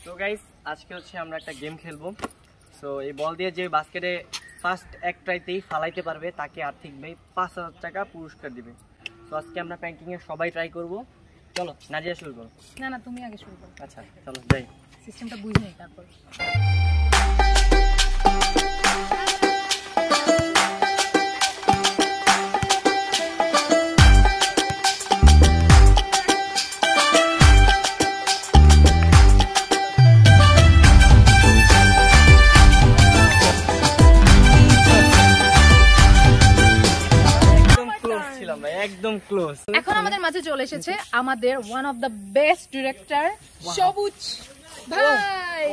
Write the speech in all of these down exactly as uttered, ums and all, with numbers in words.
তো গাইস আজকে হচ্ছে আমরা একটা গেম খেলবো। সো এই বল দিয়ে যে বাস্কেটে ফার্স্ট এক ট্রাইতেই ফালাইতে পারবে তাকে আর্থিক ভাই পাঁচ হাজার টাকা পুরস্কার দিবে। তো আজকে আমরা প্যাঙ্কিং এ সবাই ট্রাই করব। চলো নাজিয়া শুরু করো। না না তুমি আগে শুরু করো। আচ্ছা চলো যাই, সিস্টেমটা বুঝে নেই তারপর। একদম ক্লোজ। এখন আমাদের মাঝে চলে এসেছে আমাদের one of the best director Sabuj ভাই।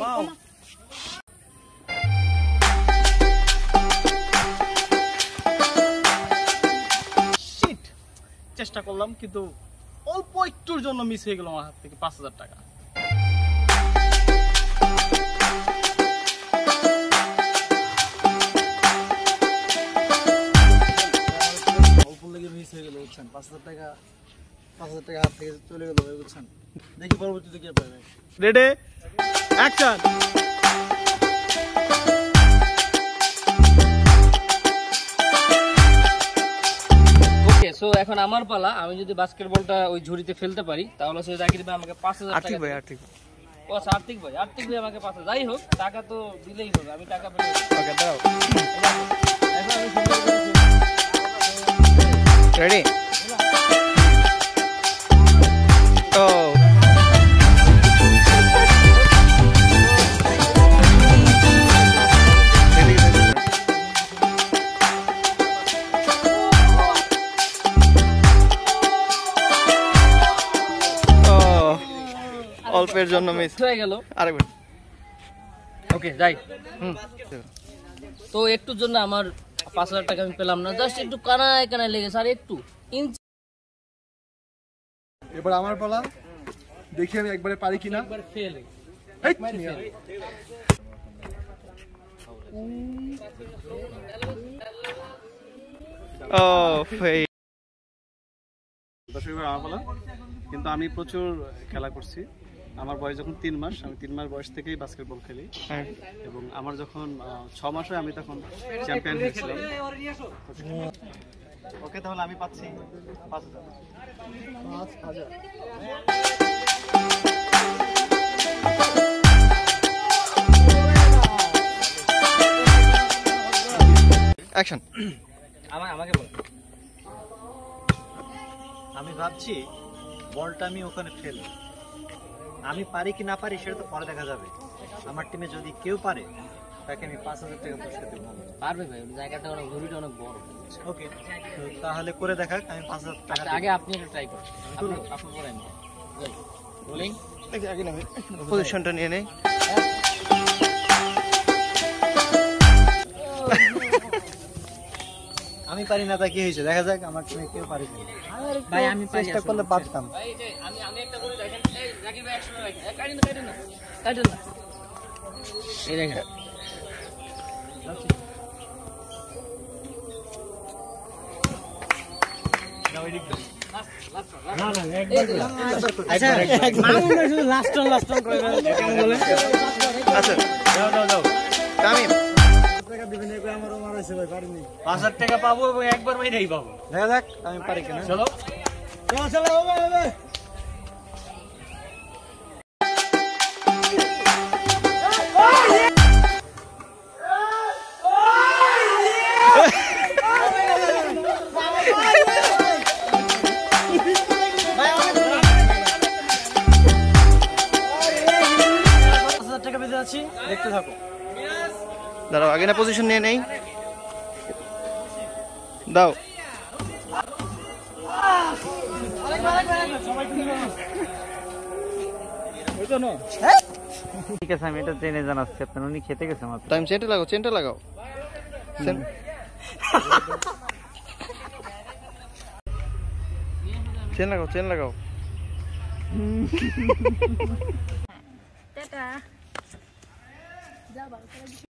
শিট, চেষ্টা করলাম কিন্তু অল্প একটুর জন্য মিস হয়ে গেল আমার হাত থেকে পাঁচ হাজার টাকা। পাঁচ হাজার টাকা পাঁচ হাজার টাকা হাত থেকে চলে গেল, বুঝছেন? দেখি পরবর্তীতে কি পাবে। Ready action. ওকে, সো এখন আমার পালা। আমি যদি বাস্কেটবলটা ওই ঝুড়িতে ফেলতে পারি তাহলে সে চাকরি দিবে আমাকে পাঁচ হাজার টাকা। আর্থিক ভাই আর্থিক ও আর্থিক ভাই আর্থিক ভাই আমাকে পাঁচ হাজার, যাই হোক টাকা তো দিলেই হবে। আমি টাকা পেলে ওকে দাও। এখন আমি রেডি ও অল্পের জন্য মিস হয়ে গেল। আরেকবার ওকে যাই। হুম, তো একটুর জন্য আমার পাঁচ হাজার টাকা আমি পেলাম না, জাস্ট একটু কানায় কানায় লেগেছে আর একটু ইঞ্চি। এবার আমার পালা, দেখি আমি একবারে পারি কিনা। একবার ফেল ও ফেল। দর্শক আমার পালা, কিন্তু আমি প্রচুর খেলা করছি। আমার বয়স যখন তিন মাস, আমি তিন মাস বয়স থেকেই বাস্কেটবল খেলি এবং আমার যখন ছ মাস হয় আমি তখন চ্যাম্পিয়ন হয়েছিলাম। ওকে, তাহলে আমি পাচ্ছি পাঁচ হাজার পাঁচ হাজার অ্যাকশন। আমাকে বল। আমি ভাবছি বলটা আমি ওখানে ফেলি, আমি পারি কি না পারি সেটা তো পরে দেখা যাবে। আমার টিমে যদি কেউ পারে তাকে আমি পাঁচ হাজার টাকা পুরস্কার দেবো। পারবে ভাই, জায়গাটা অনেক ঘুরিটা অনেক বড়। ওকে, তাহলে করে দেখাক। আমি পাঁচ হাজার টাকা আগে আপনি একটা ট্রাই করুন। আপনি পরে আমি বোলিং আগে না পজিশনটা নিয়ে নেই। আমি পারি না তা কি হয়েছে দেখা যাক। আমার টিমে কেউ পারে কি ভাই, আমি চেষ্টা করলে পারতাম। ভাই এই যে আমি আমি একটা বলি দেখেন, এই জাকির ভাই একশো রাখেন। এই কাটিন কাটিন না কাটিন না, এই দেখেন নাও এদিক দাও। না না একবার আচ্ছা মামুন শুধু লাস্ট অন লাস্ট অন করে কেমন বলে। আচ্ছা দাও দাও দাও তামিম টাকা দিবেন। একবার আমারও মারাইছে ভাই, পারিনি। পাঁচ হাজার টাকা পাবো এবং একবার মেরেই পাবো। দেখা যাক আমি পারি কিনা। চলো চলো চলো হবে হবে। টাকা বেঁচে আছি, দেখতে থাকো। দাঁড়াও, আগে না পজিশন নিয়ে নেই। দাও ঠিক আছে, আমি এটা জেনে জানাচ্ছি। আপনার উনি খেতে গেছে মাত্র। টাইম চেনটা লাগাও, চেনটা লাগাও। চেন লাগাও, চেন লাগাও। টাটা।